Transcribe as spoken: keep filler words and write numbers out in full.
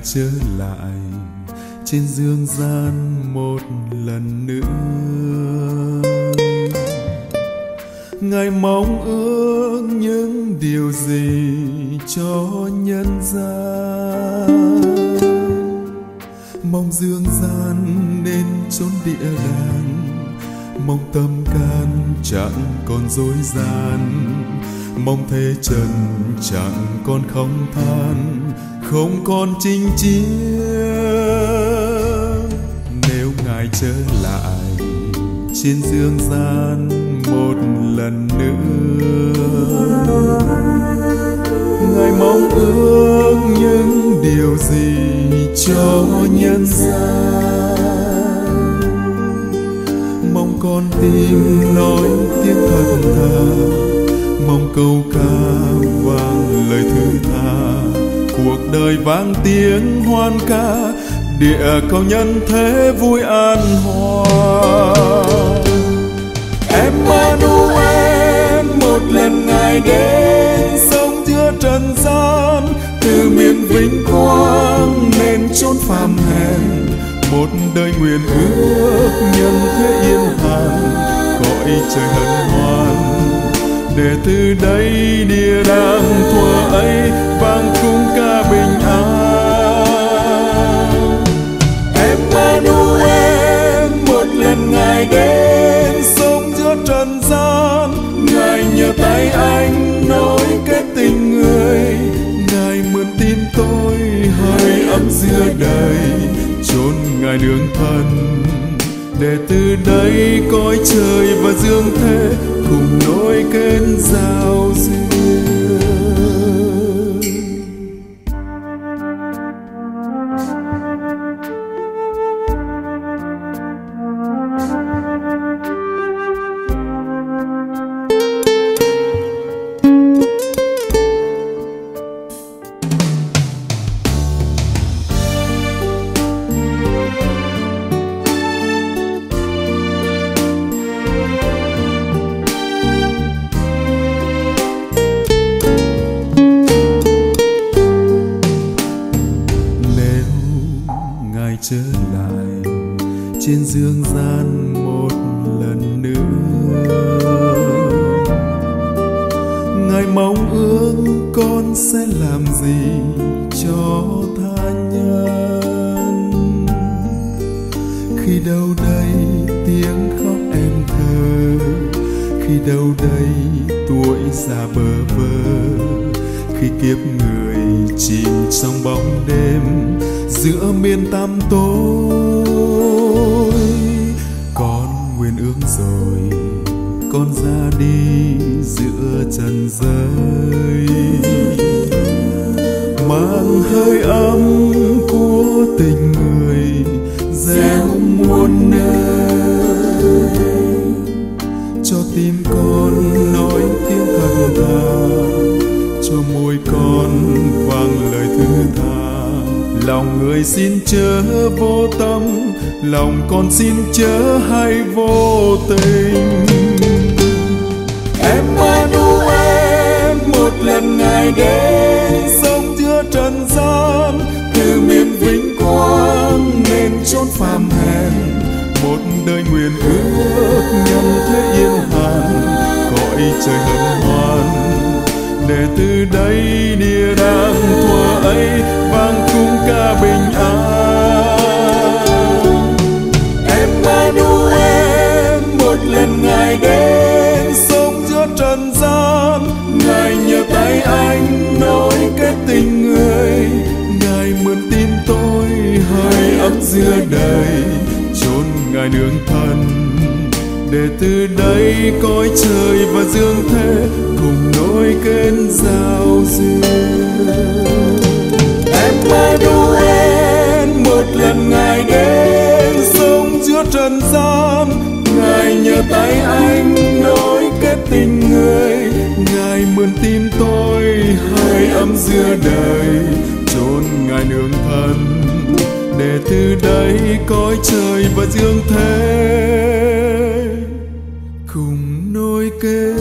trở lại trên dương gian một lần nữa. Ngài mong ước những điều gì cho nhân gian, mong dương gian nên chốn địa đàng, mong tâm can chẳng còn dối gian, mong thế trần chẳng còn không than, không còn chinh chiến. Nếu Ngài trở lại trên dương gian một lần nữa, Ngài mong ước những điều gì cho nhân gian, mong con tim nói tiếng thật thà, mong câu ca vang lời thứ tha, cuộc đời vang tiếng hoan ca, địa cầu nhân thế vui an hòa. Emmanuel một lần Ngài đến sống giữa trần gian, từ miền vinh quang nên chốn phàm hèn, một đời nguyện ước nhân thế yên hàn, cõi trời hân hoan để từ đây địa đàng thuở ấy vang khung ca bình an. Emmanuel một lần Ngài đến sống giữa trần gian, Ngài nhờ tay anh nối kết tình người, Ngài mượn tin tôi hơi ấm giữa đời, chốn Ngài nương thân để từ đây cõi trời và dương thế cùng nối kết giao duyên. Trở lại trên dương gian một lần nữa, Ngài mong ước con sẽ làm gì cho tha nhân, khi đâu đây tiếng khóc em thơ, khi đâu đây tuổi già bơ vơ, khi kiếp người chìm trong bóng đêm giữa miền tăm tối. Con nguyện ước rồi con ra đi giữa trần giới, mang hơi ấm của tình người gieo muôn nơi, cho tim con nói tiếng thật thà, cho môi con vang lời thứ tha. Lòng người xin chớ vô tâm, lòng con xin chớ hay vô tình. Emmanuel một lần Ngài đến sống giữa trần gian, từ miền vinh quang nên chốn phàm hèn, một đời nguyện ước nhân thế yên hàn, cõi trời hân hoan để từ đây địa đàng thuở ấy vang khung ca bình an. Emmanuel một lần Ngài đến sống giữa trần gian, Ngài nhờ tay anh nối kết tình người, Ngài mượn tin tôi hơi ấm giữa đời, chốn Ngài nương thân để từ đây cõi trời và dương thế cùng nối kết giao duyên. Emmanuel một lần Ngài đến sống giữa trần gian, Ngài nhờ tay anh nối kết tình người, Ngài mượn tim tôi hơi ấm giữa đời, chốn Ngài nương thân để từ đây cõi trời và dương thế cùng nối kết